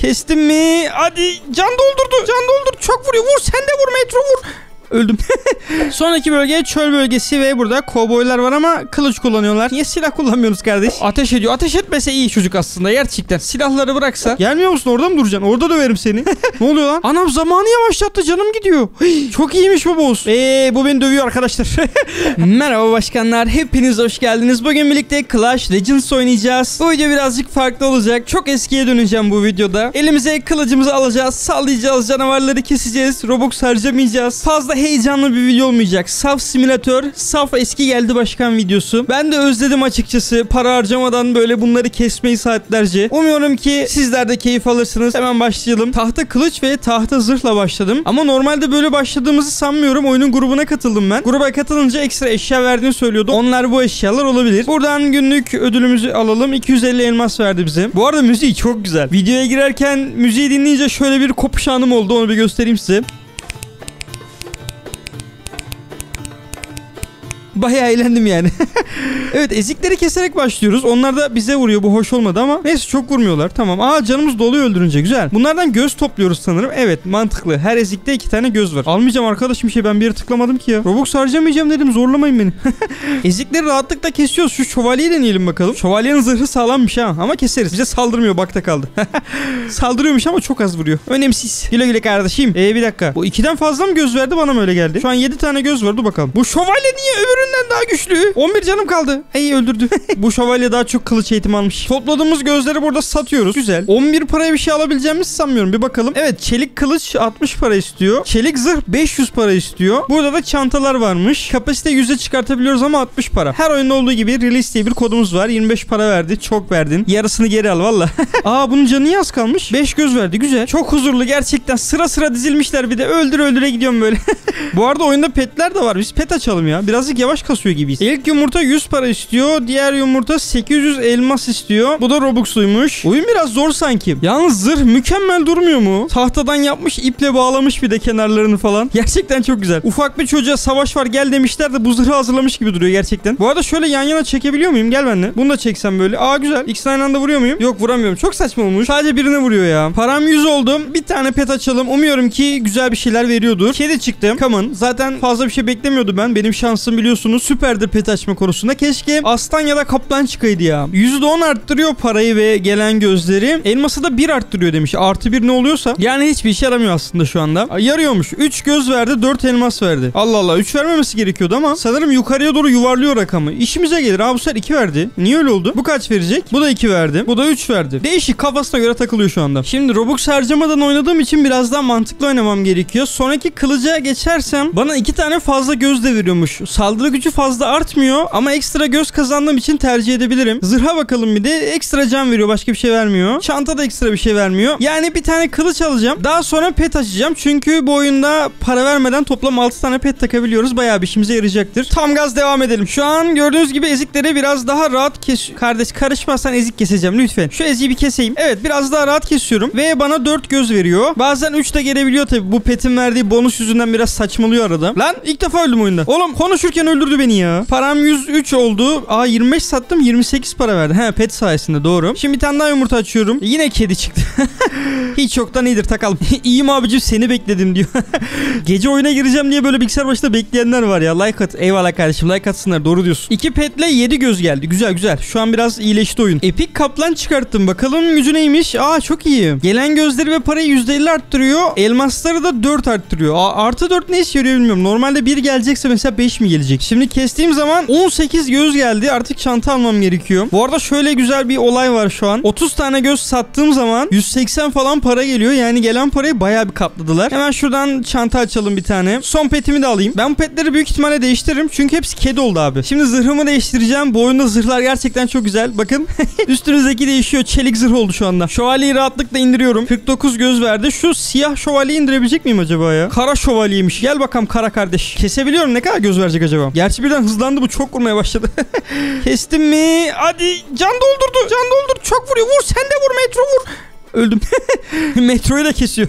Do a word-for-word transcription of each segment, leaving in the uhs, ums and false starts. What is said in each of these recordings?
Kestim mi? Hadi can doldurdu. Can doldurdu. Çok vuruyor. Vur sen de vur Metro vur. Öldüm. Sonraki bölge çöl bölgesi ve burada kovboylar var ama kılıç kullanıyorlar. Niye silah kullanmıyoruz kardeş? Ateş ediyor. Ateş etmese iyi çocuk aslında gerçekten. Silahları bıraksa. Gelmiyor musun? Orada mı duracaksın? Orada döverim seni. Ne oluyor lan? Anam zamanı yavaşlattı. Canım gidiyor. Çok iyiymiş bu boss. Eee bu beni dövüyor arkadaşlar. Merhaba başkanlar. Hepiniz hoş geldiniz. Bugün birlikte Clash Legends oynayacağız. Bu video birazcık farklı olacak. Çok eskiye döneceğim bu videoda. Elimize kılıcımızı alacağız. Sallayacağız. Canavarları keseceğiz. Robux harcamayacağız. Fazla heyecanlı bir video olmayacak. Saf simülatör, saf eski geldi başkan videosu. Ben de özledim açıkçası. Para harcamadan böyle bunları kesmeyi saatlerce. Umuyorum ki sizler de keyif alırsınız. Hemen başlayalım. Tahta kılıç ve tahta zırhla başladım. Ama normalde böyle başladığımızı sanmıyorum. Oyunun grubuna katıldım ben. Gruba katılınca ekstra eşya verdiğini söylüyordu. Onlar bu eşyalar olabilir. Buradan günlük ödülümüzü alalım. iki yüz elli elmas verdi bize. Bu arada müziği çok güzel. Videoya girerken müziği dinleyince şöyle bir kopuş anım oldu. Onu bir göstereyim size. Bayağı eğlendim yani. Evet ezikleri keserek başlıyoruz. Onlar da bize vuruyor. Bu hoş olmadı ama neyse çok vurmuyorlar. Tamam. Aa canımız doluyor öldürünce. Güzel. Bunlardan göz topluyoruz sanırım. Evet mantıklı. Her ezikte iki tane göz var. Almayacağım arkadaşım bir şey. Ben bir yere tıklamadım ki ya. Robux harcamayacağım dedim. Zorlamayın beni. Ezikleri rahatlıkla kesiyoruz. Şu şövalyeyi deneyelim bakalım. Şövalyenin zırhı sağlammış ha. Ama keseriz. Bize saldırmıyor. Bakta kaldı. Saldırıyormuş ama çok az vuruyor. Önemsiz. Güle güle kardeşim. Ee bir dakika. Bu ikiden fazla mı göz verdi? Bana mı öyle geldi? Şu an yedi tane göz var. Dur bakalım. Bu şövalye niye öbürü daha güçlü? on bir canım kaldı. Hey öldürdü. Bu şövalye daha çok kılıç eğitimi almış. Topladığımız gözleri burada satıyoruz. Güzel. on bir paraya bir şey alabileceğimizi sanmıyorum. Bir bakalım. Evet çelik kılıç altmış para istiyor. Çelik zırh beş yüz para istiyor. Burada da çantalar varmış. Kapasite yüze çıkartabiliyoruz ama altmış para. Her oyunda olduğu gibi release diye bir kodumuz var. yirmi beş para verdi. Çok verdin. Yarısını geri al valla. Aa bunun canı niye az kalmış? beş göz verdi. Güzel. Çok huzurlu gerçekten. Sıra sıra dizilmişler bir de. Öldür öldüre gidiyorum böyle. Bu arada oyunda petler de var. Biz pet açalım ya. Birazcık yavaş kasıyor gibiyiz. İlk yumurta yüz para istiyor. Diğer yumurta sekiz yüz elmas istiyor. Bu da Robux'luymuş. Oyun biraz zor sanki. Yalnız zırh mükemmel durmuyor mu? Tahtadan yapmış, iple bağlamış bir de kenarlarını falan. Gerçekten çok güzel. Ufak bir çocuğa savaş var gel demişler de bu zırhı hazırlamış gibi duruyor gerçekten. Bu arada şöyle yan yana çekebiliyor muyum? Gel benimle. Bunu da çeksem böyle. Aa güzel. İkisini aynı anda vuruyor muyum? Yok vuramıyorum. Çok saçma olmuş. Sadece birine vuruyor ya. Param yüz oldu. Bir tane pet açalım. Umuyorum ki güzel bir şeyler veriyordur. Kedi çıktı. Come on. Zaten fazla bir şey beklemiyordum ben. Benim şansım biliyorsunuz süperdir pet açma konusunda. Keşke aslan ya da kaplan çıkaydı ya. yüzde on arttırıyor parayı ve gelen gözleri. Elması da bir arttırıyor demiş. Artı bir ne oluyorsa. Yani hiçbir işe yaramıyor aslında şu anda. Yarıyormuş. üç göz verdi. dört elmas verdi. Allah Allah. üç vermemesi gerekiyordu ama sanırım yukarıya doğru yuvarlıyor rakamı. İşimize gelir. Aa bu sefer iki verdi. Niye öyle oldu? Bu kaç verecek? Bu da iki verdi. Bu da üç verdi. Değişik. Kafasına göre takılıyor şu anda. Şimdi Robux harcamadan oynadığım için biraz daha mantıklı oynamam gerekiyor. Sonraki kılıca geçersem bana iki tane fazla göz de veriyormuş. Saldırı gücü fazla artmıyor ama ekstra göz kazandığım için tercih edebilirim. Zırha bakalım bir de. Ekstra can veriyor. Başka bir şey vermiyor. Çanta da ekstra bir şey vermiyor. Yani bir tane kılıç alacağım. Daha sonra pet açacağım. Çünkü bu oyunda para vermeden toplam altı tane pet takabiliyoruz. Bayağı bir işimize yarayacaktır. Tam gaz devam edelim. Şu an gördüğünüz gibi ezikleri biraz daha rahat kes... Kardeş karışmazsan ezik keseceğim lütfen. Şu eziği bir keseyim. Evet biraz daha rahat kesiyorum. Ve bana dört göz veriyor. Bazen üç de gelebiliyor tabi. Bu petin verdiği bonus yüzünden biraz saçmalıyor arada. Lan ilk defa öldüm oyunda. Oğlum konuşurken öldürdü beni ya. Param yüz üç oldu. Aa yirmi beş sattım. yirmi sekiz para verdi. He pet sayesinde doğru. Şimdi bir tane daha yumurta açıyorum. Yine kedi çıktı. Hiç yoktan iyidir takalım. İyiyim abicim seni bekledim diyor. Gece oyuna gireceğim diye böyle bilgisayar başında bekleyenler var ya. Like at. Eyvallah kardeşim like atsınlar. Doğru diyorsun. İki petle yedi göz geldi. Güzel güzel. Şu an biraz iyileşti oyun. Epic kaplan çıkarttım. Bakalım gücü neymiş. Aa çok iyi. Gelen gözleri ve parayı yüzde elli arttırıyor. Elmasları da dört arttırıyor. Aa, artı dört ne işe yarıyor bilmiyorum. Normalde bir gelecekse mesela beş mi gelecek? Şimdi kestiğim zaman on sekiz göz geldi. Artık çanta almam gerekiyor. Bu arada şöyle güzel bir olay var şu an. otuz tane göz sattığım zaman yüz seksen falan para geliyor. Yani gelen parayı bayağı bir katladılar. Hemen şuradan çanta açalım bir tane. Son petimi de alayım. Ben bu petleri büyük ihtimalle değiştiririm. Çünkü hepsi kedi oldu abi. Şimdi zırhımı değiştireceğim. Bu oyunda zırhlar gerçekten çok güzel. Bakın. Üstünüzdeki değişiyor. Çelik zırh oldu şu anda. Şövalyeyi rahatlıkla indiriyorum. kırk dokuz göz verdi. Şu siyah şövalyeyi indirebilecek miyim acaba ya? Kara şövalyeymiş. Gel bakalım kara kardeş. Kesebiliyorum. Ne kadar göz verecek acaba? Gerçi birden hızlandı bu. Çok vurmaya başladı. Kestim mi? Hadi can doldurdu. Can doldurdu. Çok vuruyor. Vur sen de vur Metro vur. Öldüm. Metroyu da kesiyor.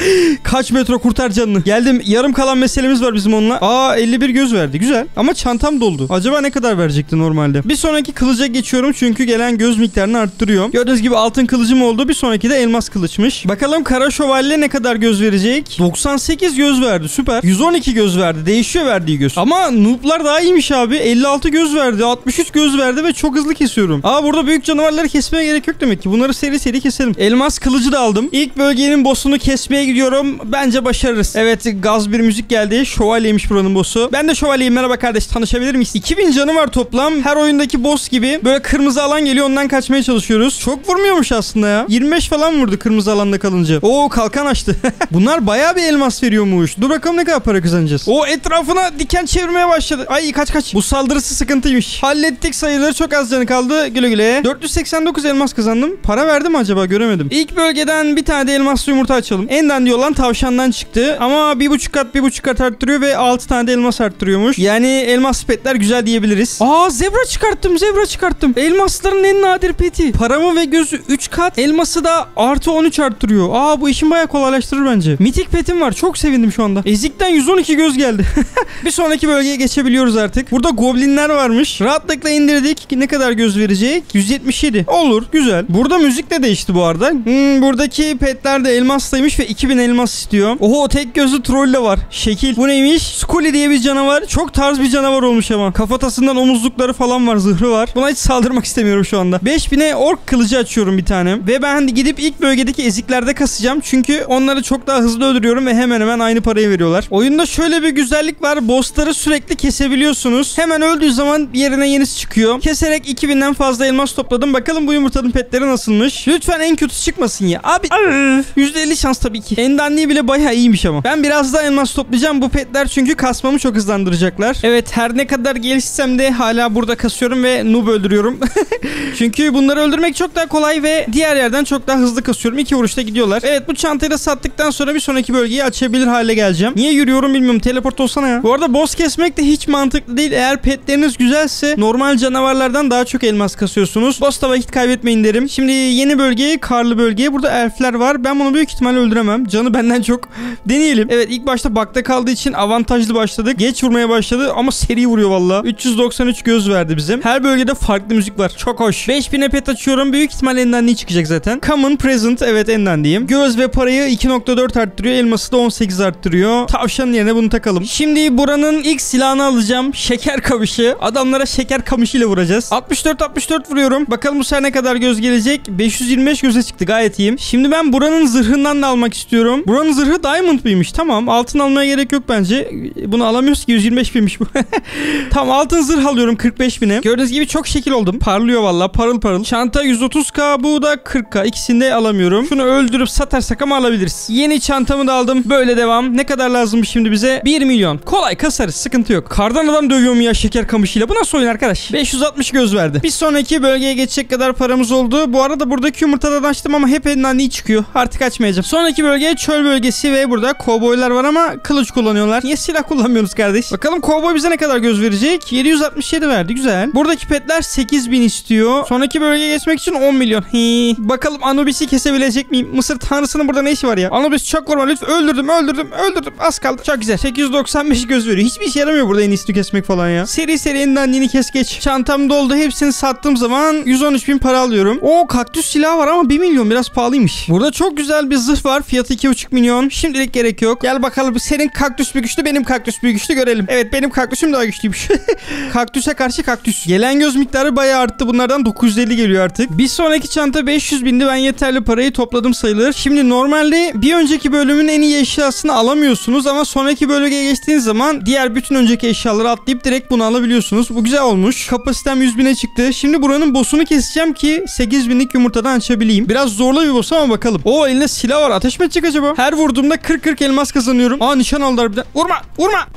Kaç metro kurtar canını. Geldim. Yarım kalan meselemiz var bizim onunla. Aa elli bir göz verdi. Güzel. Ama çantam doldu. Acaba ne kadar verecekti normalde? Bir sonraki kılıca geçiyorum çünkü gelen göz miktarını arttırıyor. Gördüğünüz gibi altın kılıcım oldu. Bir sonraki de elmas kılıçmış. Bakalım kara şövalye ne kadar göz verecek? doksan sekiz göz verdi. Süper. yüz on iki göz verdi. Değişiyor verdiği göz. Ama noob'lar daha iyiymiş abi. elli altı göz verdi. altmış üç göz verdi ve çok hızlı kesiyorum. Aa burada büyük canavarları kesmeye gerek yok demek ki. Bunları seri seri keselim. Elmas kılıcı da aldım. İlk bölgenin boss'unu kesmeye gidiyorum. Bence başarırız. Evet gaz bir müzik geldi. Şövalyeymiş buranın boss'u. Ben de şövalyeyim. Merhaba kardeş. Tanışabilir miyiz? iki bin canı var toplam. Her oyundaki boss gibi. Böyle kırmızı alan geliyor. Ondan kaçmaya çalışıyoruz. Çok vurmuyormuş aslında ya. yirmi beş falan vurdu kırmızı alanda kalınca. Oo kalkan açtı. Bunlar bayağı bir elmas veriyormuş. Dur bakalım ne kadar para kazanacağız. O etrafına diken çevirmeye başladı. Ay kaç kaç. Bu saldırısı sıkıntıymış. Hallettik sayıları. Çok az canı kaldı. Güle güle. dört yüz seksen dokuz elmas kazandım. Para verdi mi acaba? Göremedim. İlk bölgeden bir tane de elmaslı yumurta açalım. En dandiği olan tavşandan çıktı. Ama bir buçuk kat bir buçuk kat arttırıyor ve altı tane de elmas arttırıyormuş. Yani elmas petler güzel diyebiliriz. Aa zebra çıkarttım. Zebra çıkarttım. Elmasların en nadir peti. Paramı ve gözü üç kat. Elması da artı on üç arttırıyor. Aa bu işin bayağı kolaylaştırır bence. Mitik petim var. Çok sevindim şu anda. Ezikten yüz on iki göz geldi. Bir sonraki bölgeye geçebiliyoruz artık. Burada goblinler varmış. Rahatlıkla indirdik. Ne kadar göz verecek? yüz yetmiş yedi. Olur. Güzel. Burada müzik de değişti bu arada. Hmm, buradaki petler de elmaslıymış ve iki bin elmas istiyor. Oho tek gözlü troll de var. Şekil. Bu neymiş? Scully diye bir canavar. Çok tarz bir canavar olmuş ama. Kafatasından omuzlukları falan var. Zırhı var. Buna hiç saldırmak istemiyorum şu anda. beş bine ork kılıcı açıyorum bir tane. Ve ben gidip ilk bölgedeki eziklerde kasacağım. Çünkü onları çok daha hızlı öldürüyorum ve hemen hemen aynı parayı veriyorlar. Oyunda şöyle bir güzellik var. Bossları sürekli kesebiliyorsunuz. Hemen öldüğü zaman yerine yenisi çıkıyor. Keserek iki binden fazla elmas topladım. Bakalım bu yumurtanın petleri nasılmış? Lütfen en kötüsü çıkmasın ya. Abi yüzde elli şans tabii ki. Endanliği bile bayağı iyiymiş ama. Ben biraz daha elmas toplayacağım bu petler çünkü kasmamı çok hızlandıracaklar. Evet her ne kadar gelişsem de hala burada kasıyorum ve noob öldürüyorum. Çünkü bunları öldürmek çok daha kolay ve diğer yerden çok daha hızlı kasıyorum. İki vuruşta gidiyorlar. Evet bu çantayı da sattıktan sonra bir sonraki bölgeyi açabilir hale geleceğim. Niye yürüyorum bilmiyorum. Teleport olsana ya. Bu arada boss kesmek de hiç mantıklı değil. Eğer petleriniz güzelse normal canavarlardan daha çok elmas kasıyorsunuz. Boss'ta vakit kaybetmeyin derim. Şimdi yeni bölgeye, karlı bölgeye. Burada elfler var. Ben bunu büyük ihtimalle öldüremem. Canı benden çok. Deneyelim. Evet ilk başta bakta kaldığı için avantajlı başladık. Geç vurmaya başladı ama seri vuruyor valla. üç yüz doksan üç göz verdi bizim. Her bölgede farklı müzik var. Çok hoş. beş bine pet açıyorum. Büyük ihtimalle endandiği çıkacak zaten. Common present. Evet endandiyim. Göz ve parayı iki nokta dört arttırıyor. Elması da on sekiz arttırıyor. Tavşanın yerine bunu takalım. Şimdi buranın ilk silahını alacağım. Şeker kamışı. Adamlara şeker kamışıyla vuracağız. altmış dört altmış dört vuruyorum. Bakalım bu sefer ne kadar göz gelecek. beş yüz yirmi beş göze çıktı. Gayet iyiyim. Şimdi ben buranın zırhından da almak istiyorum. Buranın zırhı diamond mıymış? Tamam. Altın almaya gerek yok bence. Bunu alamıyoruz ki. yüz yirmi beş binmiş bu. Tamam altın zırh alıyorum kırk beş bine. Gördüğünüz gibi çok şekil oldum. Parlıyor valla. Parıl parıl. Çanta yüz otuz k. Bu da kırk k. İkisini de alamıyorum. Şunu öldürüp satarsak ama alabiliriz. Yeni çantamı da aldım. Böyle devam. Ne kadar lazım şimdi bize? bir milyon. Kolay kasarız. Sıkıntı yok. Kardan adam dövüyorum ya şeker kamışıyla. Bu nasıl oyun arkadaş? beş yüz altmış göz verdi. Bir sonraki bölgeye geçecek kadar paramız oldu. Bu arada buradaki yumurtadan açtım ama hep elinden iyi çıkıyor. Artık açmayacağım. Sonraki bölge çöl bölgesi ve burada kovboylar var ama kılıç kullanıyorlar. Niye silah kullanmıyorsunuz kardeş? Bakalım kovboy bize ne kadar göz verecek? yedi yüz altmış yedi verdi. Güzel. Buradaki petler sekiz bin istiyor. Sonraki bölgeye geçmek için on milyon. Hii. Bakalım Anubis'i kesebilecek miyim? Mısır tanrısının burada ne işi var ya? Anubis çok korkma lütfen. Öldürdüm öldürdüm öldürdüm. Az kaldı. Çok güzel. sekiz yüz doksan beş göz veriyor. Hiçbir işe yaramıyor burada en iyisini kesmek falan ya. Seri seri elinden yeni kes geç. Çantam doldu. Hepsini sattığım zaman yüz on üç bin para alıyorum. O kaktüs silahı var ama bir milyon biraz pahalıymış. Burada çok güzel bir zırh var. Fiyatı iki buçuk milyon. Şimdilik gerek yok. Gel bakalım senin kaktüs bir güçlü benim kaktüs bir güçlü görelim. Evet benim kaktüsüm daha güçlüymüş. Kaktüse karşı kaktüs. Gelen göz miktarı bayağı arttı. Bunlardan dokuz yüz elli geliyor artık. Bir sonraki çanta beş yüz bindi. Ben yeterli parayı topladım sayılır. Şimdi normalde bir önceki bölümün en iyi eşyasını alamıyorsunuz ama sonraki bölgeye geçtiğiniz zaman diğer bütün önceki eşyaları atlayıp direkt bunu alabiliyorsunuz. Bu güzel olmuş. Kapasitem yüz bine çıktı. Şimdi buranın boss'unu keseceğim ki sekiz binlik yumurtadan açabileyim. Biraz zorlu bir boss ama bakalım. O elinde silah var. Ateş mi edecek acaba? Her vurduğumda kırk kırk elmas kazanıyorum. Aa nişan aldılar bir de. Vurma! Vurma!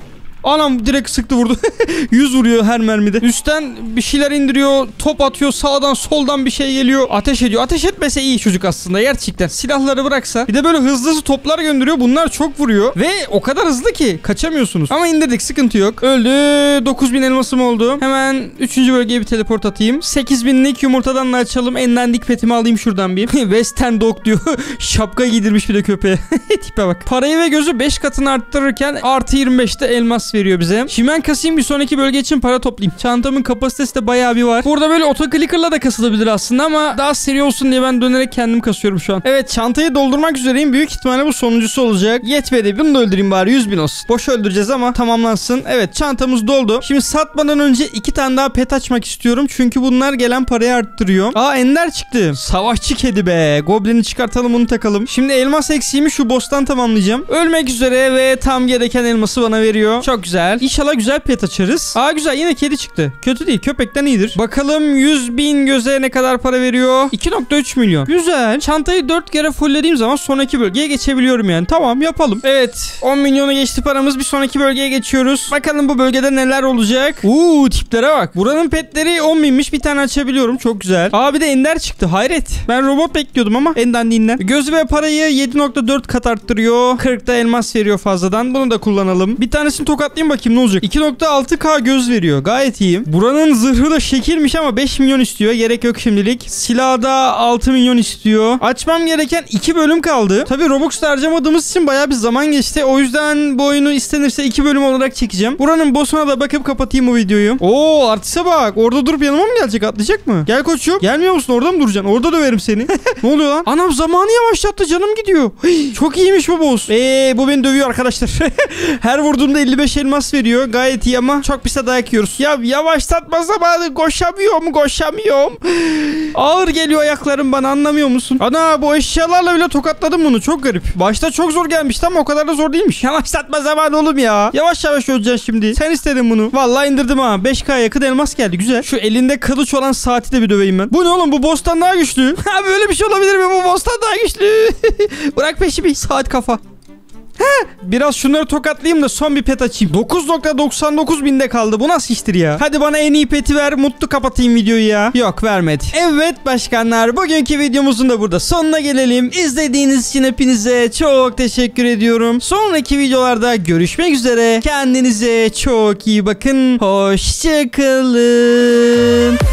Anam direkt sıktı vurdu. yüz vuruyor her mermide. Üstten bir şeyler indiriyor. Top atıyor. Sağdan soldan bir şey geliyor. Ateş ediyor. Ateş etmese iyi çocuk aslında gerçekten. Silahları bıraksa. Bir de böyle hızlı hızlı toplar gönderiyor. Bunlar çok vuruyor. Ve o kadar hızlı ki kaçamıyorsunuz. Ama indirdik, sıkıntı yok. Öldü. dokuz bin elmasım oldu. Hemen üçüncü bölgeye bir teleport atayım. sekiz binlik yumurtadan da açalım. En dandik petimi alayım şuradan bir. Western Dog diyor. Şapka giydirmiş bir de köpeğe. Tipe bak. Parayı ve gözü beş katını arttırırken artı yirmi beşte elmas veriyor bize. Şimdi ben kasayım, bir sonraki bölge için para toplayayım. Çantamın kapasitesi de bayağı bir var. Burada böyle otoclicker'la da kasılabilir aslında ama daha seri olsun diye ben dönerek kendim kasıyorum şu an. Evet, çantayı doldurmak üzereyim. Büyük ihtimalle bu sonuncusu olacak. Yetmedi. Bunu da öldüreyim bari, yüz bin olsun. Boş öldüreceğiz ama tamamlansın. Evet, çantamız doldu. Şimdi satmadan önce iki tane daha pet açmak istiyorum. Çünkü bunlar gelen parayı arttırıyor. Aa, ender çıktı. Savaşçı kedi be. Goblin'i çıkartalım, onu takalım. Şimdi elmas eksiğimi şu boss'tan tamamlayacağım. Ölmek üzere ve tam gereken elması bana veriyor. Çok güzel. İnşallah güzel pet açarız. Aa, güzel, yine kedi çıktı. Kötü değil, köpekten iyidir. Bakalım yüz bin göze ne kadar para veriyor? iki nokta üç milyon. Güzel. Çantayı dört kere fulllediğim zaman sonraki bölgeye geçebiliyorum yani. Tamam, yapalım. Evet, on milyonu geçti paramız. Bir sonraki bölgeye geçiyoruz. Bakalım bu bölgede neler olacak. Uuu, tiplere bak. Buranın petleri on binmiş. Bir tane açabiliyorum. Çok güzel. Aa, bir de ender çıktı. Hayret. Ben robot bekliyordum ama endendiğinden. Göz ve parayı yedi nokta dört kat arttırıyor. kırkta elmas veriyor fazladan. Bunu da kullanalım. Bir tanesini tokatlayayım bakayım ne olacak. iki nokta altı K göz veriyor. Gayet iyiyim. Buranın zırhı da şekilmiş ama beş milyon istiyor. Gerek yok şimdilik. Silahı da altı milyon istiyor. Açmam gereken iki bölüm kaldı. Tabii Robux'ta harcamadığımız için bayağı bir zaman geçti. O yüzden bu oyunu istenirse iki bölüm olarak çekeceğim. Buranın boss'una da bakıp kapatayım bu videoyu. Oo, artiste bak. Orada durup yanıma mı gelecek? Atlayacak mı? Gel koçum. Gelmiyor musun? Orada mı duracaksın? Orada döverim seni. Ne oluyor lan? Anam, zamanı yavaşlattı. Canım gidiyor. Hii, çok iyiymiş bu boss. Eee bu beni dövüyor arkadaşlar. Her vurduğumda elli beş elmas veriyor. Gayet iyi ama çok pis dayak yiyoruz. Ya yavaşlatma zamanı. Koşamıyorum. Koşamıyorum. Ağır geliyor ayaklarım bana, anlamıyor musun? Ana, bu eşyalarla bile tokatladım bunu. Çok garip. Başta çok zor gelmişti ama o kadar da zor değilmiş. Yavaşlatma zamanı oğlum ya. Yavaş yavaş öleceksin şimdi. Sen istedin bunu. Vallahi indirdim ha. beş K yakın elmas geldi. Güzel. Şu elinde kılıç olan saati de bir döveyim ben. Bu ne oğlum? Bu boss'tan daha güçlü. Ha, böyle bir şey olabilir mi? Bu boss'tan daha güçlü. Bırak peşimi. Saat kafa. Heh, biraz şunları tokatlayayım da son bir pet açayım. dokuz nokta doksan dokuz binde kaldı. Bu nasıl iştir ya? Hadi bana en iyi peti ver. Mutlu kapatayım videoyu ya. Yok, vermedi. Evet başkanlar, bugünkü videomuzun da burada sonuna gelelim. İzlediğiniz için hepinize çok teşekkür ediyorum. Sonraki videolarda görüşmek üzere. Kendinize çok iyi bakın. Hoşçakalın.